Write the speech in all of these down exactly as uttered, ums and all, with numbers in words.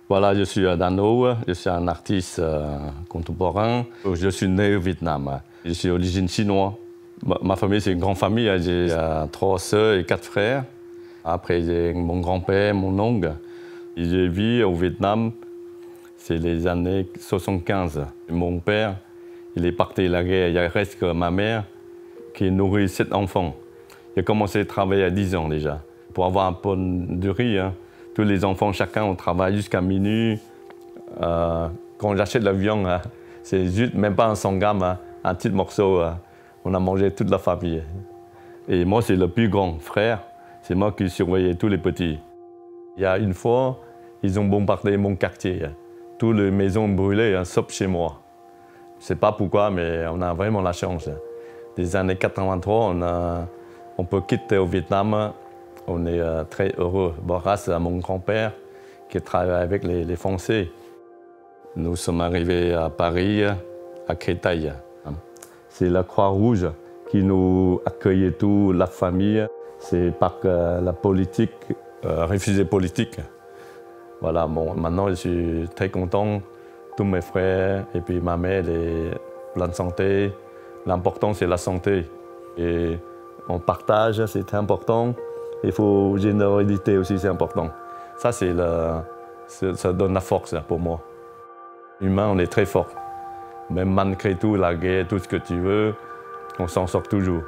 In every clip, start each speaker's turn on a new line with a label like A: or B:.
A: Voilà, je suis Dano, je suis un artiste euh, contemporain. Je suis né au Vietnam. Je suis d'origine chinoise. Ma, ma famille, c'est une grande famille. J'ai euh, trois sœurs et quatre frères. Après, j'ai mon grand-père, mon oncle. J'ai vécu au Vietnam, c'est les années soixante-quinze. Mon père, il est parti à la guerre. Il reste que ma mère qui nourrit sept enfants. J'ai commencé à travailler à dix ans déjà, pour avoir un peu de riz. Hein. Tous les enfants, chacun, on travaille jusqu'à minuit. Euh, quand j'achète la viande, hein, c'est juste, même pas un cent grammes, hein, un petit morceau. Hein. On a mangé toute la famille. Et moi, c'est le plus grand frère. C'est moi qui surveillais tous les petits. Il y a une fois, ils ont bombardé mon quartier. Hein. Toutes les maisons brûlées, hein, sauf chez moi. Je ne sais pas pourquoi, mais on a vraiment la chance. Hein. Des années quatre-vingt-trois, on, a, on peut quitter au Vietnam. On est euh, très heureux, bon, grâce à mon grand-père qui travaille avec les, les Français. Nous sommes arrivés à Paris, à Créteil. C'est la Croix-Rouge qui nous accueillait toute la famille. C'est par euh, la politique, euh, réfugiés politiques. Voilà, bon, maintenant je suis très content. Tous mes frères et puis ma mère est pleine de santé. L'important c'est la santé. Et on partage, c'est très important. Il faut générosité aussi, c'est important. Ça, c'est le, ça donne la force pour moi. Humain, on est très fort. Même malgré tout, la guerre, tout ce que tu veux, on s'en sort toujours.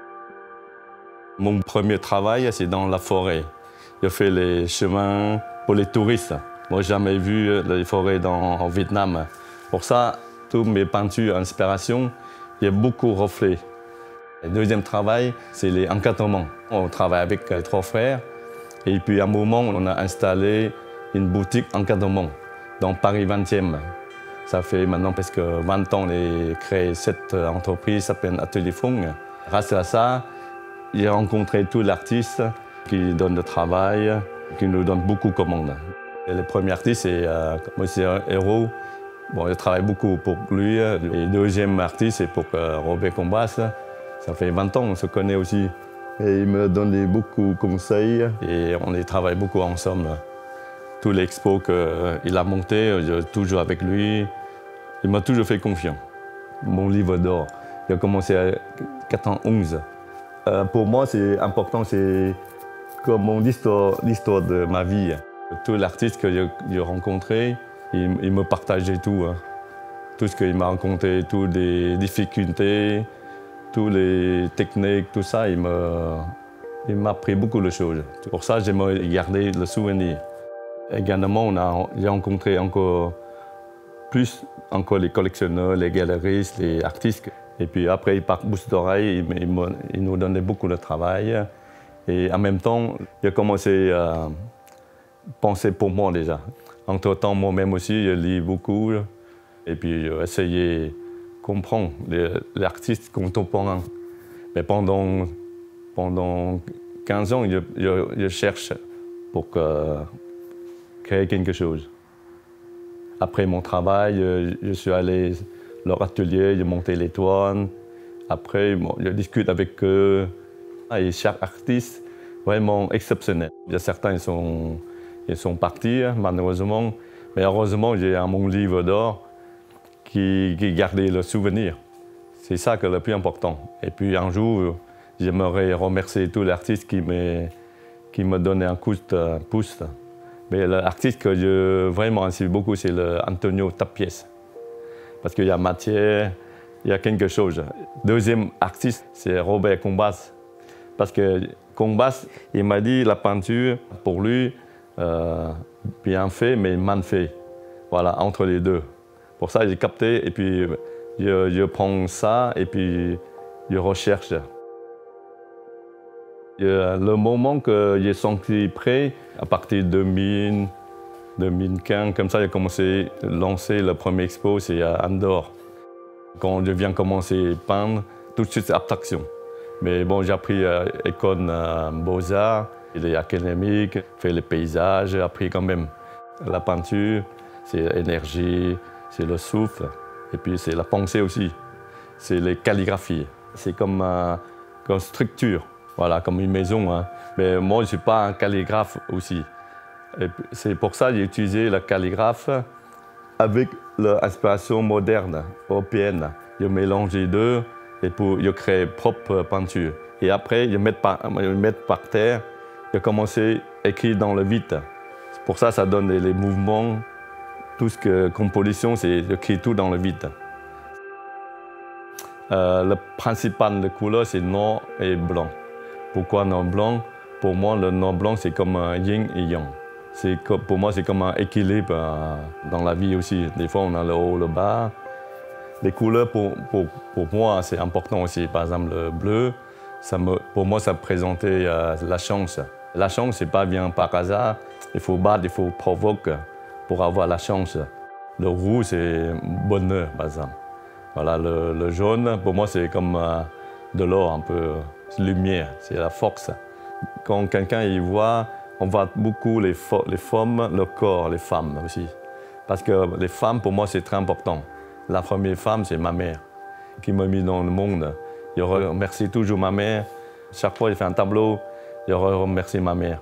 A: Mon premier travail, c'est dans la forêt. Je fais les chemins pour les touristes. Moi, j'ai jamais vu les forêts dans, au Vietnam. Pour ça, toutes mes peintures, inspirations, il y a beaucoup de reflets. Le deuxième travail, c'est les encadrements. On travaille avec les trois frères. Et puis, à un moment, on a installé une boutique encadrement dans Paris vingtième. Ça fait maintenant presque vingt ans qu'on a créé cette entreprise, ça s'appelle Atelier Phong. Grâce à ça, j'ai rencontré tous les artistes qui donnent le travail, qui nous donnent beaucoup de commandes. Et le premier artiste, c'est euh, Monsieur Hérault. Bon, je travaille beaucoup pour lui. Et le deuxième artiste, c'est pour euh, Robert Combas. Ça fait vingt ans qu'on se connaît aussi. Et il me donne beaucoup de conseils et on y travaille beaucoup ensemble. Tous les expos qu'il a montés, je suis toujours avec lui. Il m'a toujours fait confiance. Mon livre d'or, il a commencé à quatre-vingt-onze. Euh, pour moi, c'est important, c'est comme mon histoire, l'histoire de ma vie. Tous les artistes que j'ai rencontrés, ils, ils me partageaient tout. Hein. Tout ce qu'il m'a raconté, toutes les difficultés, toutes les techniques, tout ça, il m'a appris beaucoup de choses. Pour ça, j'aimerais garder le souvenir. Également, on a, j'ai rencontré encore plus encore les collectionneurs, les galeristes, les artistes. Et puis après, ils partent bouche d'oreille, ils, ils, ils nous donnaient beaucoup de travail. Et en même temps, j'ai commencé à penser pour moi déjà. Entre-temps, moi-même aussi, je lis beaucoup. Et puis, j'ai essayé de comprendre les, les artistes contemporains. Mais pendant, pendant quinze ans, je, je, je cherche pour que, créer quelque chose. Après mon travail, je suis allé à leur atelier, j'ai monté les toiles. Après, bon, je discute avec eux. Et chaque artiste, vraiment exceptionnel. Il y a certains, ils sont, ils sont partis, malheureusement. Mais heureusement, j'ai mon livre d'or qui, qui gardait le souvenir. C'est ça qui est le plus important. Et puis un jour, j'aimerais remercier tous les artistes qui me, qui me donnaient un coup de pouce. Mais l'artiste que je vraiment inspire beaucoup, c'est Antonio Tapies. Parce qu'il y a matière, il y a quelque chose. Deuxième artiste, c'est Robert Combas. Parce que Combas, il m'a dit la peinture, pour lui, euh, bien fait, mais mal fait. Voilà, entre les deux. Pour ça, j'ai capté et puis je, je prends ça et puis je recherche. Le moment que j'ai senti prêt, à partir de deux mille, deux mille quinze, comme ça, j'ai commencé à lancer le premier expo, c'est à Andorre. Quand je viens commencer à peindre, tout de suite, c'est abstraction. Mais bon, j'ai appris à l'école euh, Beaux-Arts, il est académique, fait les paysages, j'ai appris quand même la peinture, c'est l'énergie, c'est le souffle, et puis c'est la pensée aussi, c'est les calligraphies. C'est comme, euh, comme structure. Voilà, comme une maison. Hein. Mais moi, je ne suis pas un calligraphe aussi. C'est pour ça que j'ai utilisé la calligraphe avec l'inspiration moderne, européenne. Je mélange les deux et pour je crée propre peinture. Et après, je mets par, je mets par terre, je commencé à écrire dans le vide. Pour ça, ça donne les mouvements. Tout ce que composition, c'est d'écrire tout dans le vide. Euh, le principal de couleur, c'est noir et blanc. Pourquoi noir et blanc? Pour moi, le noir et blanc, c'est comme un yin et yang. Pour moi, c'est comme un équilibre euh, dans la vie aussi. Des fois, on a le haut, le bas. Les couleurs, pour, pour, pour moi, c'est important aussi. Par exemple, le bleu, ça me, pour moi, ça représentait euh, la chance. La chance, c'est pas bien par hasard. Il faut battre, il faut provoquer pour avoir la chance. Le rouge, c'est bonheur, par exemple. Voilà, le, le jaune, pour moi, c'est comme euh, de l'or, un peu, lumière, c'est la force. Quand quelqu'un y voit, on voit beaucoup les, les femmes, le corps, les femmes aussi. Parce que les femmes, pour moi, c'est très important. La première femme, c'est ma mère, qui m'a mis dans le monde. Je remercie toujours ma mère. Chaque fois que je fais un tableau, je remercie ma mère.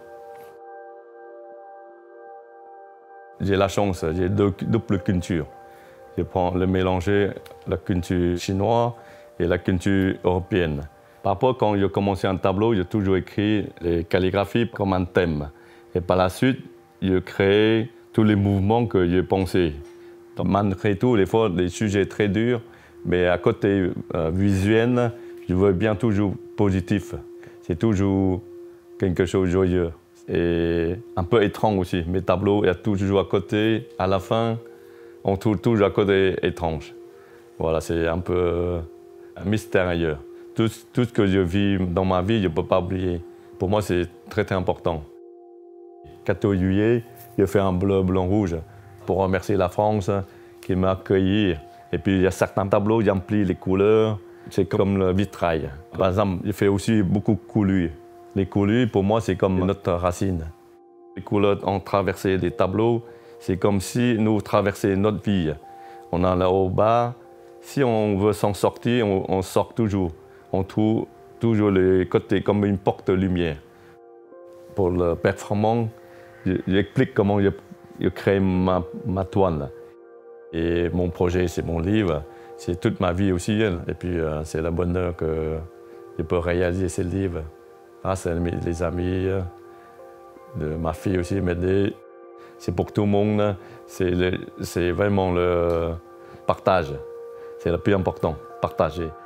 A: J'ai la chance, j'ai deux double culture. Je prends le mélanger, la culture chinoise et la culture européenne. Par rapport, quand j'ai commencé un tableau, j'ai toujours écrit les calligraphies comme un thème. Et par la suite, j'ai créé tous les mouvements que j'ai pensés. Malgré tout, des fois, des sujets très durs, mais à côté euh, visuel, je veux bien toujours positif. C'est toujours quelque chose de joyeux. Et un peu étrange aussi. Mes tableaux, il y a toujours à côté, à la fin, on trouve toujours à côté étrange. Voilà, c'est un peu mystérieux. Tout, tout ce que je vis dans ma vie, je ne peux pas oublier. Pour moi, c'est très, très important. quatorze juillet, j'ai fait un bleu, blanc, rouge pour remercier la France qui m'a accueilli. Et puis, il y a certains tableaux, j'emplis les couleurs. C'est comme le vitrail. Par exemple, j'ai fait aussi beaucoup de coulures. Les coulures, pour moi, c'est comme notre racine. Les couleurs ont traversé des tableaux. C'est comme si nous traversions notre vie. On a là au bas. Si on veut s'en sortir, on, on sort toujours. On trouve toujours les côtés comme une porte de lumière. Pour le performance, j'explique comment je, je crée ma, ma toile. Et mon projet, c'est mon livre. C'est toute ma vie aussi. Et puis, euh, c'est le bonheur que je peux réaliser ce livre. Grâce à les amis, de ma fille aussi m'aider. C'est pour tout le monde. C'est vraiment le partage. C'est le plus important, partager.